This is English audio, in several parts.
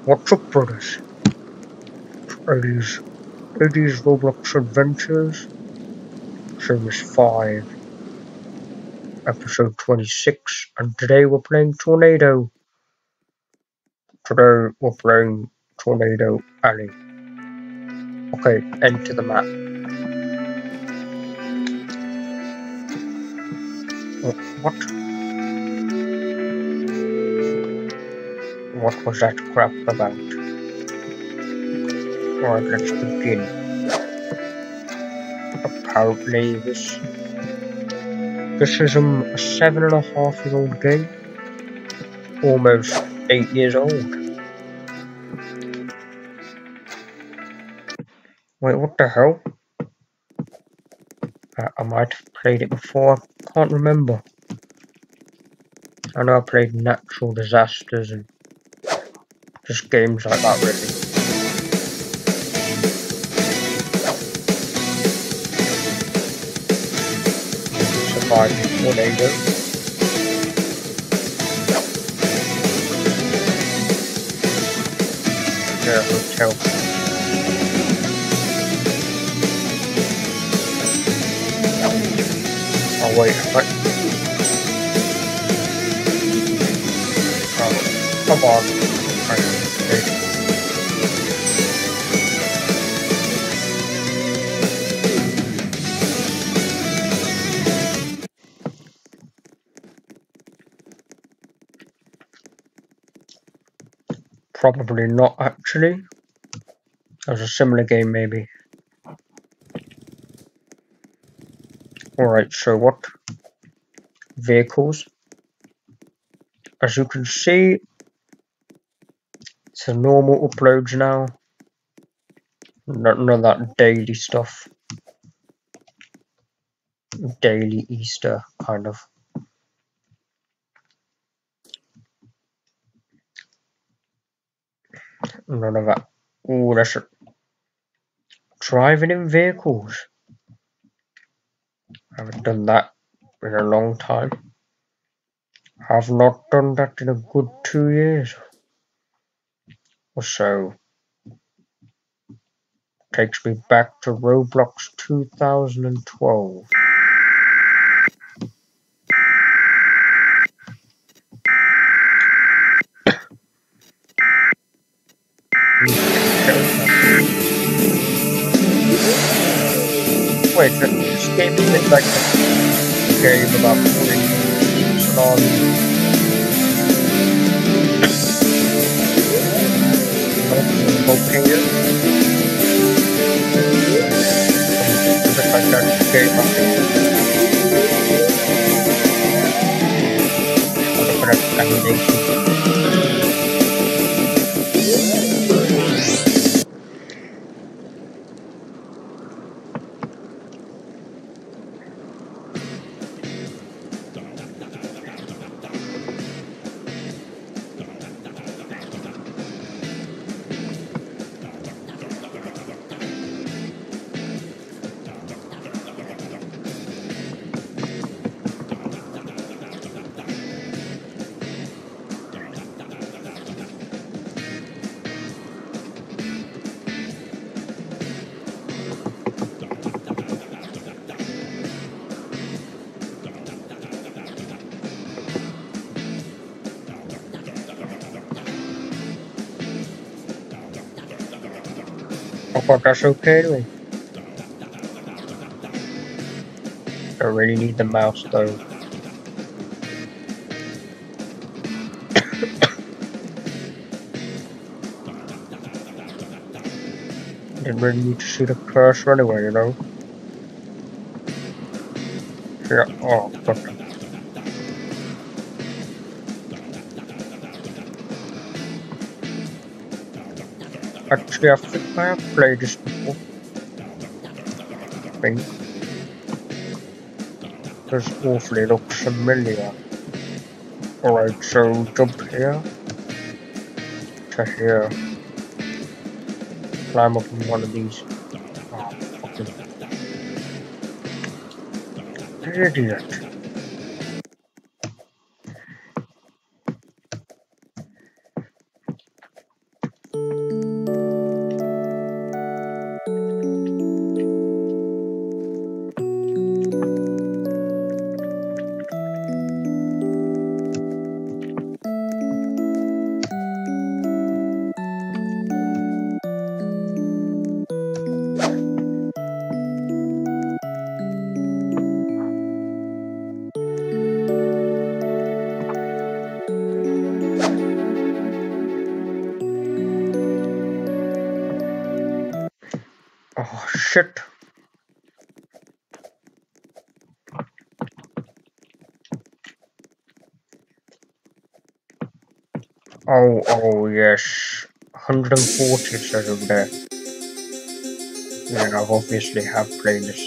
What's up, brothers? It is Roblox Adventures, Series 5, Episode 26, and today we're playing Tornado. Today we're playing Tornado Alley. Okay, enter the map. What? What was that crap about? Alright, let's begin. Apparently this is a 7.5-year-old game. Almost 8 years old. Wait, what the hell? I might have played it before, I can't remember. I know I played natural disasters and just games like that, really. Surviving tornado. Yeah, hotel. Oh wait, what? Oh, come on. Okay. Probably not, actually. That was a similar game, maybe. Alright, so what? Vehicles. As you can see, it's a normal uploads now. None of that daily stuff. Daily Easter, kind of. None of that. Ooh, that's it. Driving in vehicles. I haven't done that in a long time. Have not done that in a good 2 years or so. Takes me back to Roblox 2012. Wait, this game is like a game about pulling and all. Okay, like that game of different animation. But that's okay anyway. I really need the mouse though. Didn't really need to see the cursor anyway, you know. Yeah, oh, but actually I think I have played this before. I think. This awfully looks familiar. Alright, so jump here to here. Climb up on one of these. Oh, fucking idiot. shit. Oh, yes. 140 it says over there. Yeah, I've obviously have played this.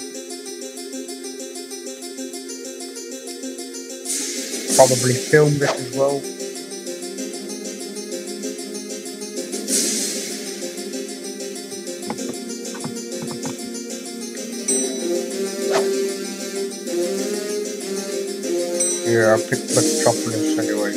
Probably filmed it as well. Yeah, I picked Metropolis anyway.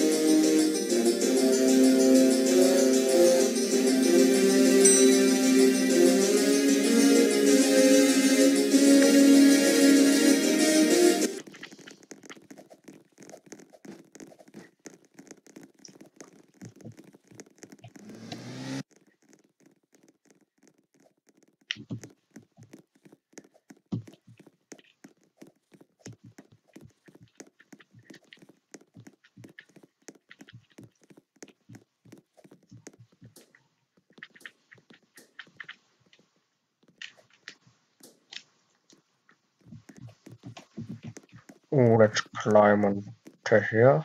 Oh, let's climb on to here.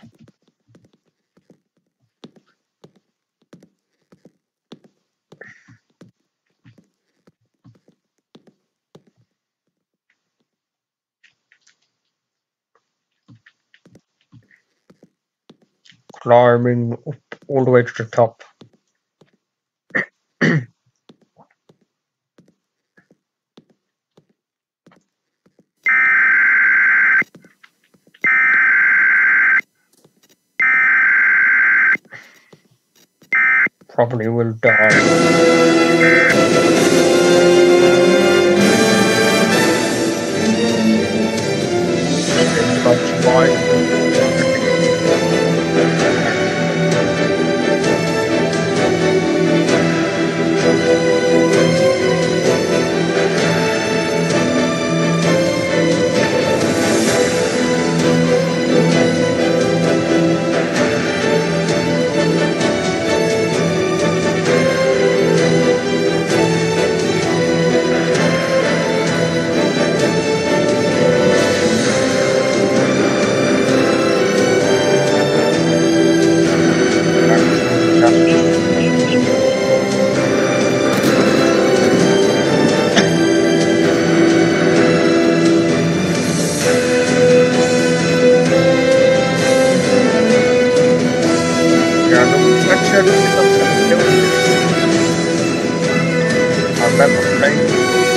Climbing up all the way to the top. Probably will die. It's about natural disasters. Yeah, let's say I don't think I've ever filmed this. I've never played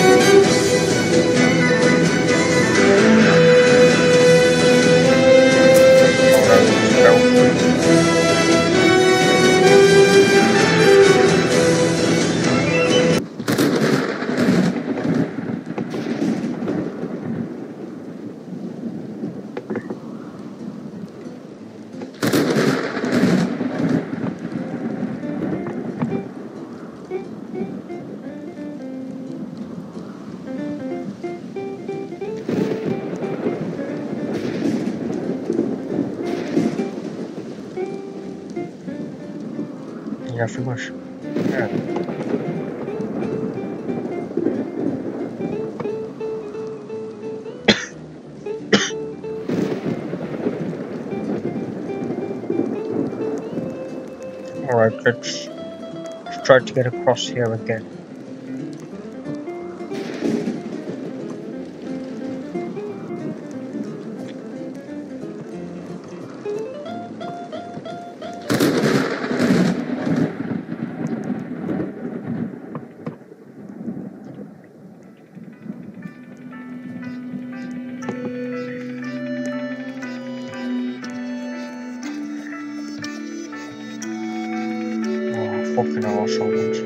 stealth. Yeah, I think I should. Yeah. Alright, let's try to get across here again. Oh, fucking assholes.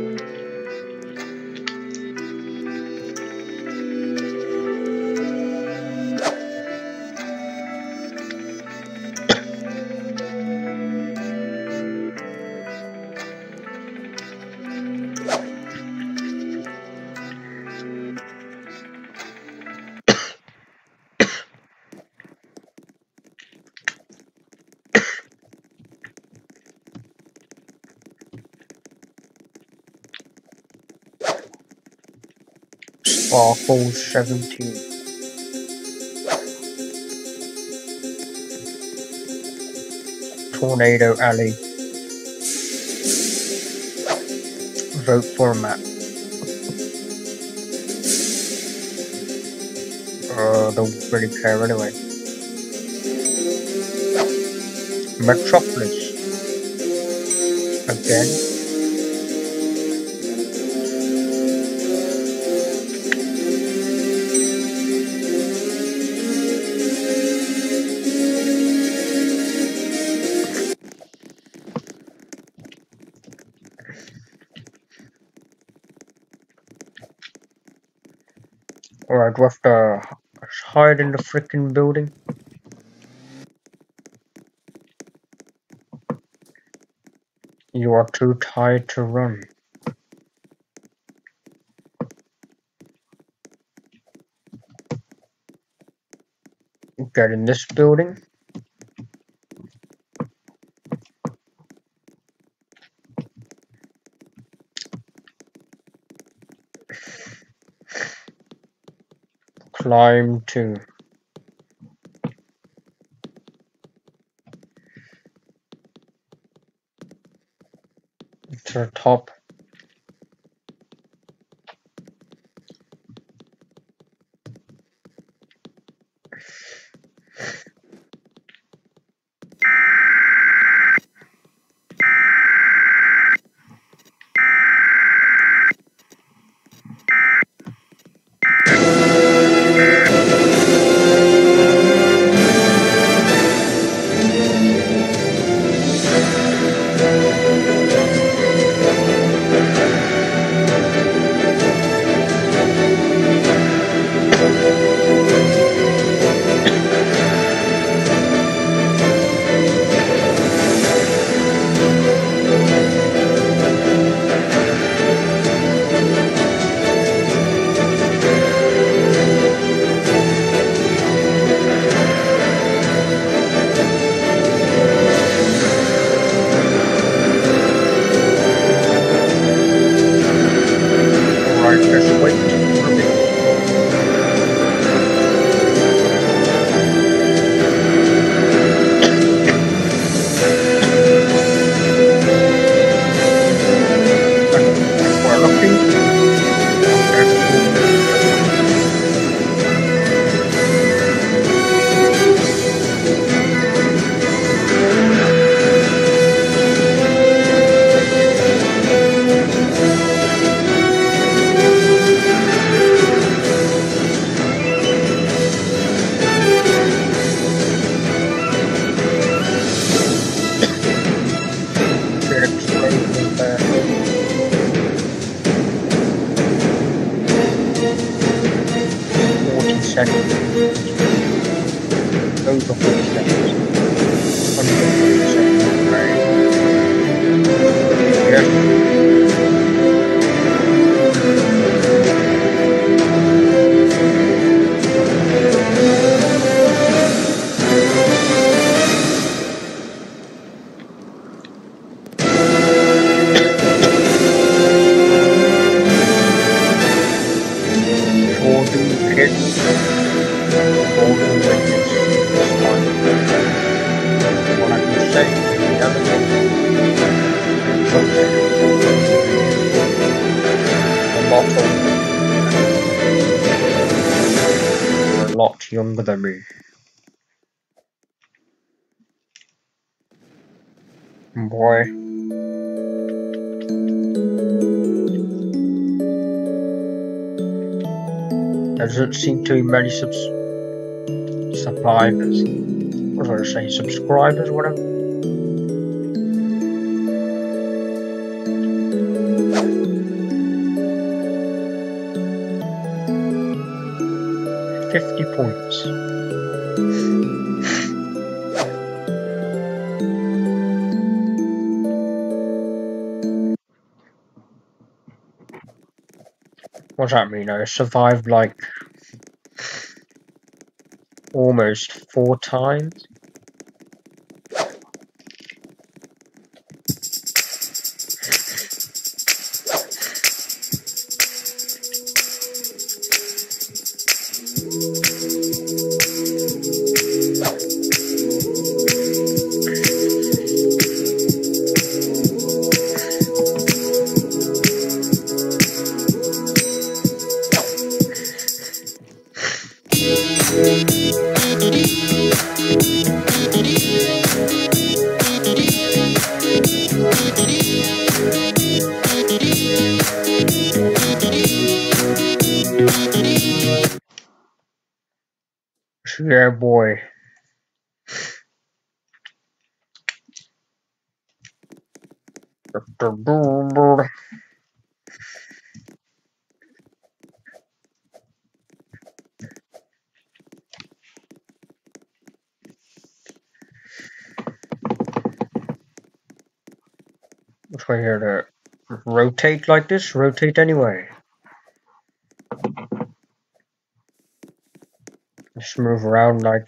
Sparkle 17. Tornado Alley. Vote for a map. Don't really care anyway. Metropolis. Again. Alright, do I have to hide in the freaking building? You are too tired to run. Get in this building. Climb to the top. Alright, just wait for a bit. If we're lucky, explosion there. 40 seconds. Over 40 seconds. Under 40 seconds. Right. Yeah. You're a lot younger than me. Boy. There doesn't seem to be many survivors. What was I going to say? Subscribers, whatever. $50 points. What does that mean? I survived like almost 4 times. Yeah, boy. Which way here to rotate like this? Rotate anyway. Just move around like.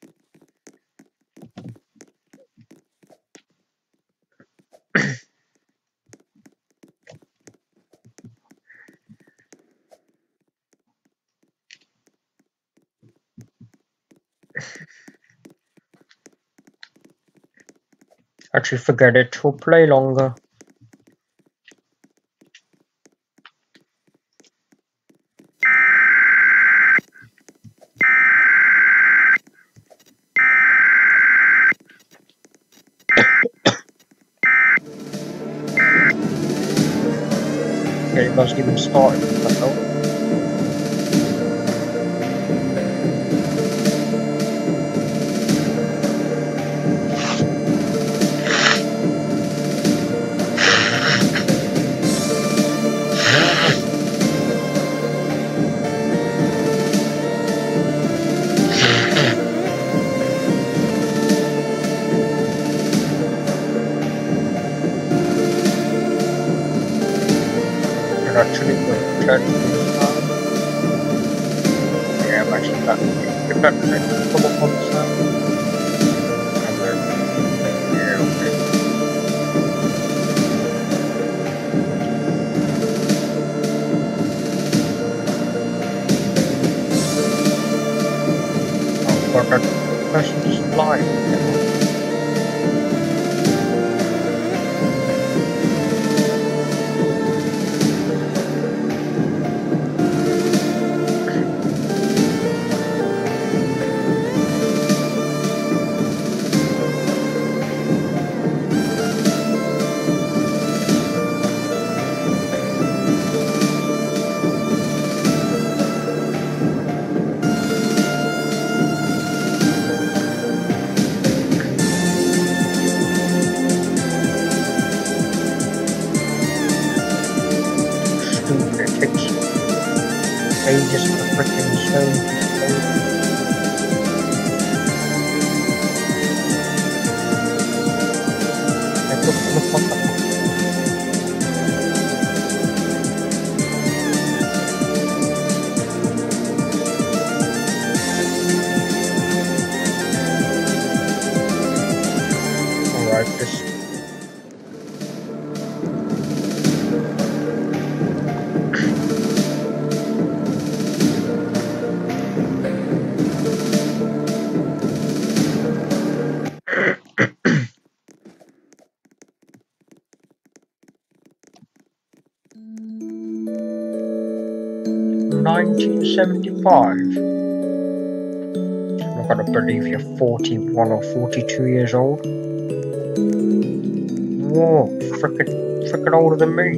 Actually, forget it. We'll play longer. Game hasn't even started. What the hell? You're actually going to return to this time. Yeah, I'm actually back. If that doesn't come up on the sound. And then, yeah, okay. Oh, but that person's flying. Stupid, it takes ages for the freaking stone to explode. Like, look what the alright, just 1975. I'm not gonna believe you're 41 or 42 years old. Whoa, frickin' older than me.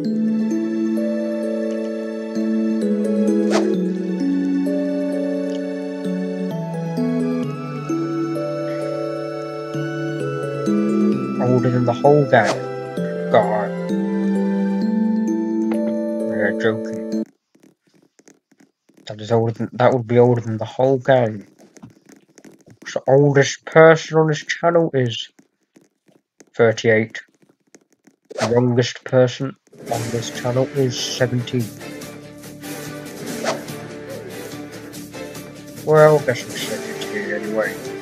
Older than the whole gang. God. Yeah, joking. That would be older than the whole gang. So the oldest person on this channel is 38. The youngest person on this channel is 17. Well, guess I'm 70 anyway.